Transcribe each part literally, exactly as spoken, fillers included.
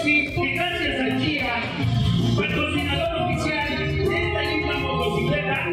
decir que gracias al Gia, patrocinador oficial de esta linda motocicleta,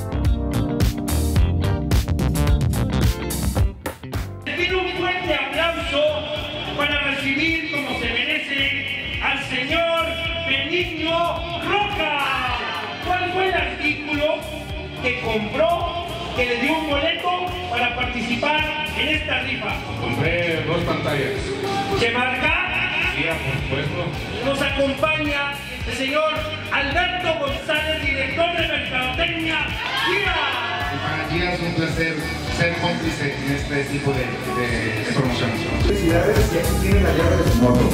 pido un fuerte aplauso para recibir como se merece al señor Benigno Roca. ¿Cuál fue el artículo que compró, que le dio un boleto para participar en esta rifa? Compré dos pantallas. ¿Se marca? Sí, por supuesto. Nos acompaña el señor Alberto González, director de Mercadotecnia Gia. Para Gia es un placer ser cómplice en este tipo de, de, de promociones. Felicidades, y aquí tienen la llave de su moto.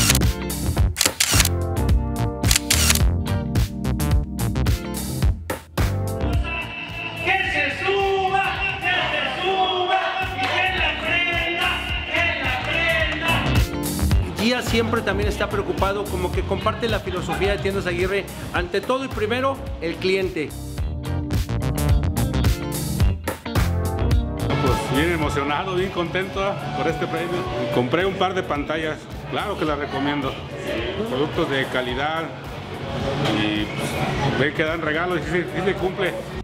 Gia siempre también está preocupado, como que comparte la filosofía de Tiendas Aguirre, ante todo y primero el cliente. Pues bien emocionado, bien contento por este premio. Compré un par de pantallas, claro que las recomiendo. Productos de calidad y pues, ven que dan regalos y sí, sí se cumple.